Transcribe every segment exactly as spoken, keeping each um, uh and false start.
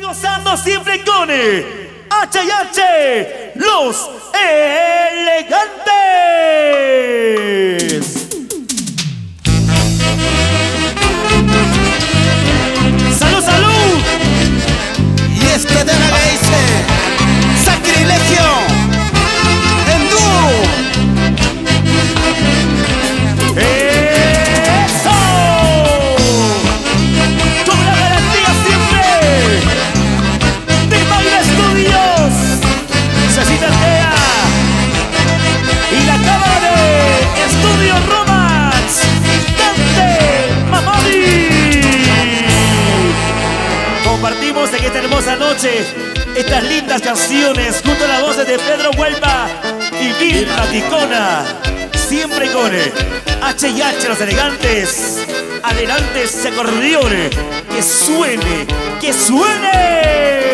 Gozando siempre con H y H, los elegantes. ¡Salud, salud! Y es que de la que dice sacrilegio en dúo. ¡Eso! Con la garantía siempre de Baile Estudios, Cecita Arquea y la cámara de Estudio Romax, Dante Mamadi. Compartimos en esta hermosa noche estas lindas canciones junto a las voces de Pedro Huelva y Vilma Ticona. Siempre con H y H, los elegantes. Adelante ese acordeón, que suene, que suene.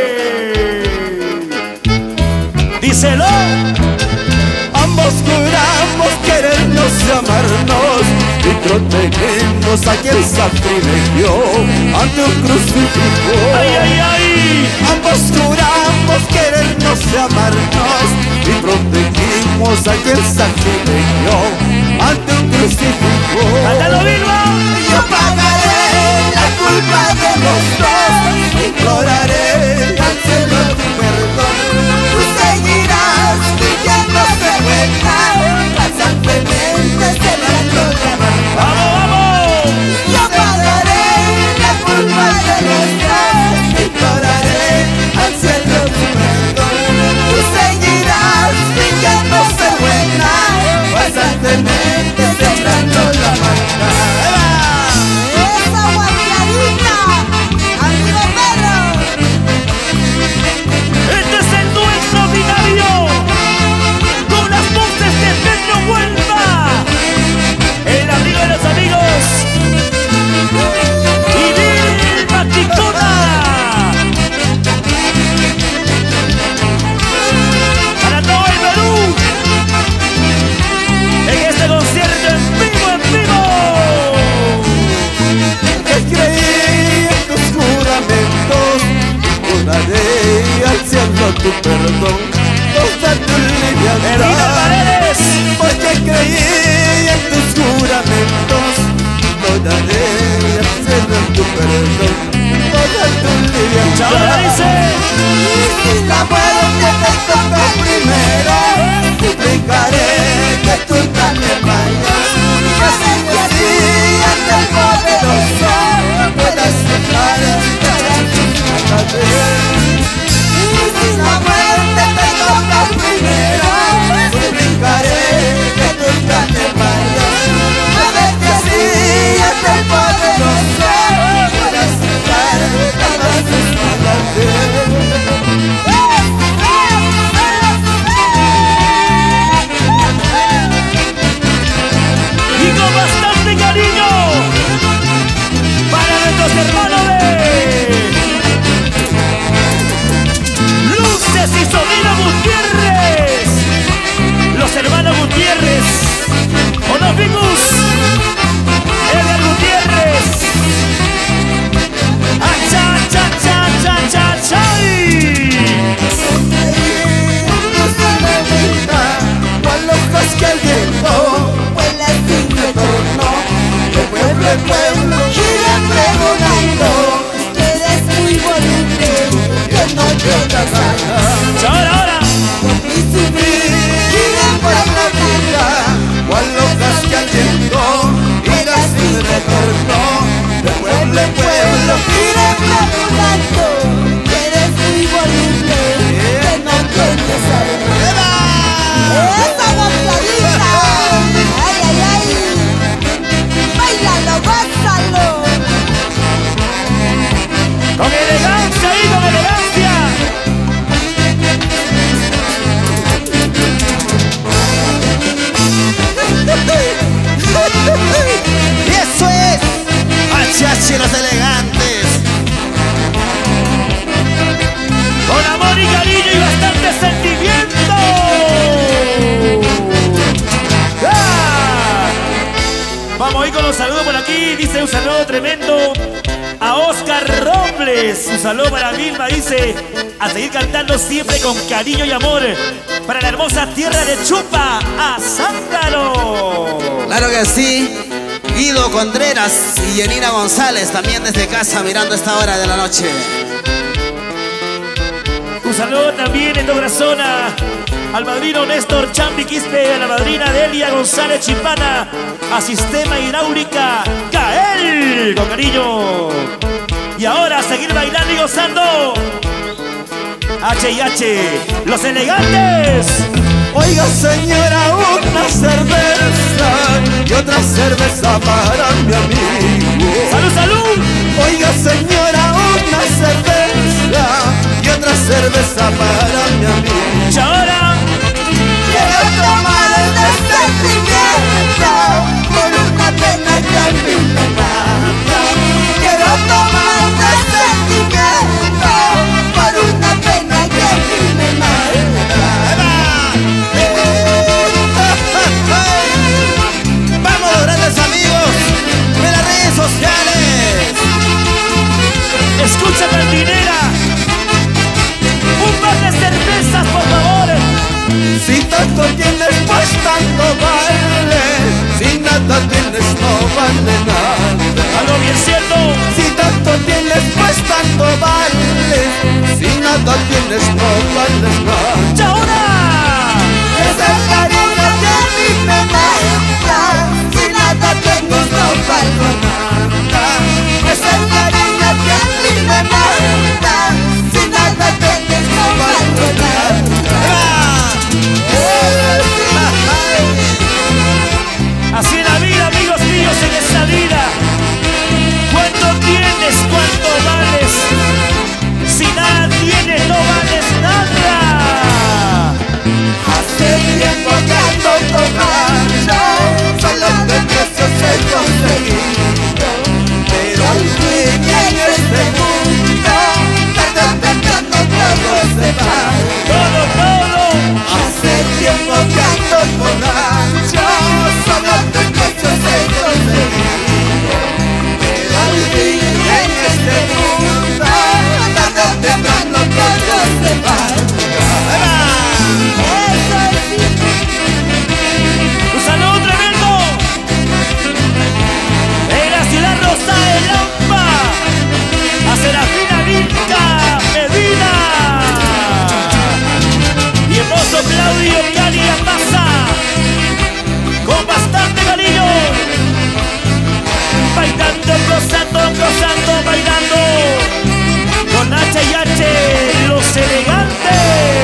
Díselo. Ambos juramos querernos y amarnos y protegemos aquel sacrilegio ante un crucifijo. Ay, ay, ay. Ambos juramos querernos y amarnos y protegimos aquel sacrilegio ante un crucifijo. ¡Cántalo, Vilma! Yo pagaré la culpa de los dos, imploraré al cielo tu perdón. Tú seguirás viviéndose buena, pasantemente celebrando la maldad. ¡Vamos, vamos! Yo pagaré la culpa de los dos, imploraré al cielo tu perdón. Tú seguirás viviéndose buena, pasantemente celebrando la maldad. ¡Esa guardianita! ¡Amigo perro! Este es el dueto binario con las voces de Pedro Huelva, el amigo de los amigos, y Vilma Ticona. Para todo el Perú, en este concierto en vivo, en vivo. Que creí en tus juramentos, juraré al cielo tu perdón, toda tu Medina liviandad. Paredes. Porque creí en tus juramentos, juraré al cielo tu perdón, toda tu Ahora liviandad. dice. Y si la muerte te toca primero, suplicaré que tú también vayas. Yo sé que así ante el poderoso puedas dejar entrar tus ataduras. Y si la muerte te toca primero, suplicaré que tú también vayas. Yo sé que así ante el poderoso puedas dejar entrar tus ataduras. Y con bastante cariño para nuestros hermanos de Luces y Sonido Gutiérrez, los hermanos Gutiérrez, o los Vicus, Edgar Gutiérrez. ¡Acha, cha, cha, cha, cha, chay! Cual hojas que el viento vuela sin retorno, de pueblo en pueblo gira pregonando que eres muy bonito, que no llegas allá. ¡Ahora, ahora! Y subir gira pueblo vida, cual hojas que el viento gira sin retorno, de pueblo en pueblo gira pregonando que eres muy bonito, que no llegas allá. ¡Esa guardianita! ¡Ay, ay, ay! ¡Báilalo, gózalo! ¡Con elegancia y con elegancia! Y eso es H H los elegantes. Con amor y cariño y bastante sentimiento. ¡Ah! Vamos a ir con los saludos por aquí. Dice un saludo tremendo a Oscar Robles. González. Un saludo para Vilma, dice, a seguir cantando siempre con cariño y amor para la hermosa tierra de Chupa, a Zángaro. Claro que sí. Guido Contreras y Yenina González también desde casa mirando esta hora de la noche. Un saludo también en tu corazón al madrino Néstor Chambi Quispe, a la madrina Delia González Chipana, a Sistema Hidráulica Cael, con cariño. Y ahora a seguir bailando y gozando. H y H, los elegantes. Oiga señora, una cerveza y otra cerveza para mi amigo. ¡Salud, salud! Oiga señora, una cerveza y otra cerveza para mi amigo. Y ahora Quiero tomar el sentimiento por una pena que a mí me mata. Quiero tomar el sentimiento por una pena que a mí me mata. Vamos, grandes amigos de las redes sociales. escucha, cantinera, un par de cervezas, por favor. Si tanto tienes, pues tanto vale. Si nada tienes, no vale nada. Algo bien cierto. Si tanto tienes, pues tanto vale. Si nada tienes, no vale nada. ¡Y ahora! Es el cariño que a mí me mata. Si nada tengo no valgo nada. Es el cariño que a mí me mata. Si nada tengo no valgo nada. Así en la vida, amigos míos, en esta vida. ¿Cuánto tienes? ¿Cuánto vales? Si nada tienes, no vales nada. Hace tiempo que ando tomando, solo de precios he conseguido. Pero al fin en este mundo, tarde o temprano todo se va. Todo, todo. Hace tiempo que ando tomando, solo de precios he conseguido. Pero al fin en este mundo, tarde o temprano todo se va. Un saludo tremendo en la ciudad rosa de Lampa, a Serafina Vinca Medina y hermoso Claudio Calia Pasa, con bastante cariño, bailando, gozando, gozando, bailando con H y H, los elegantes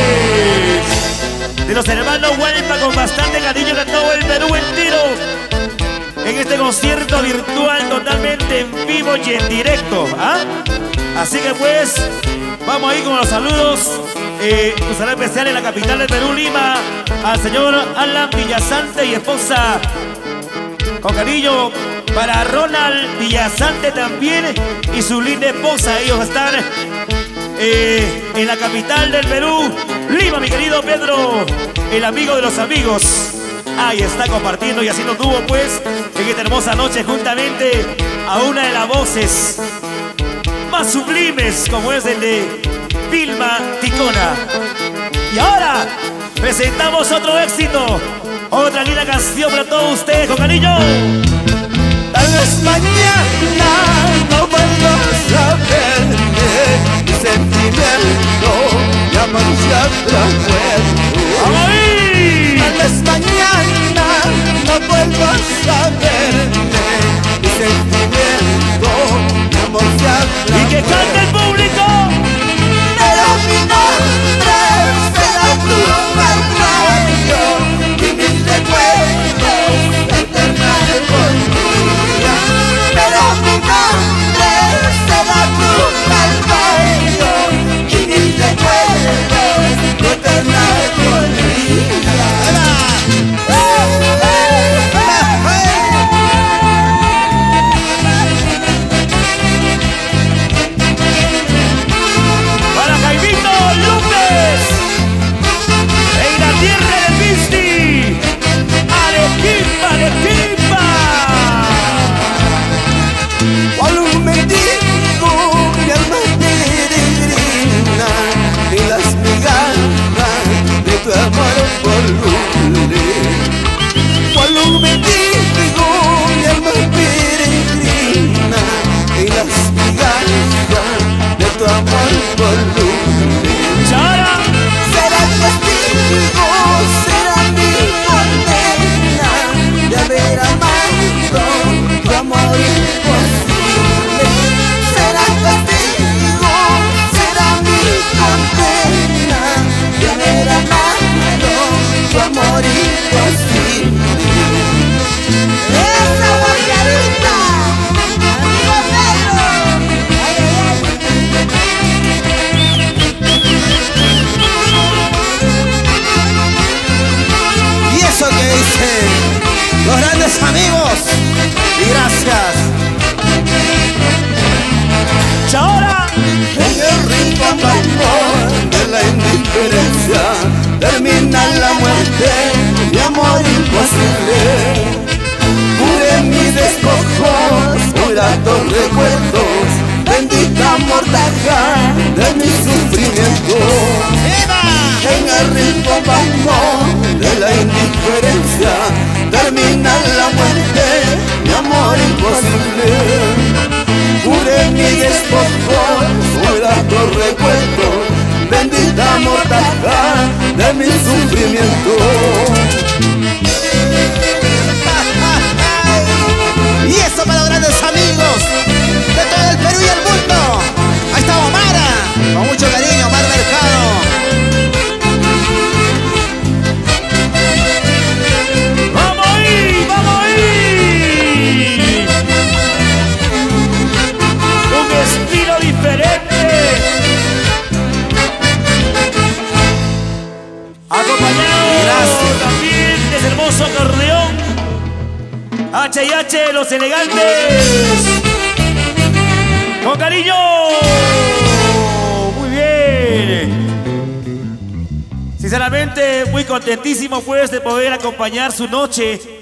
de los hermanos Huelpa, con bastante cariño de todo el Perú entero, en este concierto virtual totalmente en vivo y en directo, ¿ah? Así que pues, vamos ahí con los saludos. Eh, un saludo especial en la capital del Perú, Lima, al señor Alan Villasante y esposa, con cariño para Ronald Villasante también y su linda esposa. Ellos están eh, en la capital del Perú, Lima, mi querido Pedro, el amigo de los amigos. Ahí está compartiendo y haciendo dúo pues en esta hermosa noche juntamente a una de las voces más sublimes como es el de Vilma Ticona. Y ahora presentamos otro éxito, otra linda canción para todos ustedes con cariño. Tal vez mañana no vuelvas a verme. Mi sentimiento ya marcha atrás. ¡Vamos ahí! Tal vez mañana no vuelvas a verme. Mi sentimiento ya marcha atrás. Y que cante el público. Pero mi nombre será tu calvario y mis recuerdos eternos conmigo. Pero mi nombre será tu calvario y mis recuerdos eternos conmigo. tu amor voluble. Chara. Será testigo, será mi condena de haber amado tu amor imposible. Será testigo, será mi condena de haber amado tu amor imposible. Esa Margarita, amigo Pedro. Ay, ay, ay. Y eso que dicen los grandes amigos. Y gracias. Chora. En el rincón amor de la indiferencia termina la muerte, mi amor imposible. Pure mis despojos, muy gratos recuerdos, bendita mortaja de mi sufrimiento. En el rincón amor de la indiferencia termina la muerte, mi amor imposible. Pure mis despojos, muy gratos recuerdos, bendita mortaja de mi sufrimiento. Y eso para los grandes amigos de todo el Perú y el mundo. Ahí está Omara, con mucho cariño, Omar Mercado. ¡Vamos ahí! ¡Vamos ahí! Un estilo diferente. Acompañado Gracias. también de ese hermoso acordeón. H y H, los elegantes. Con cariño. Muy bien. Sinceramente, muy contentísimo pues de poder acompañar su noche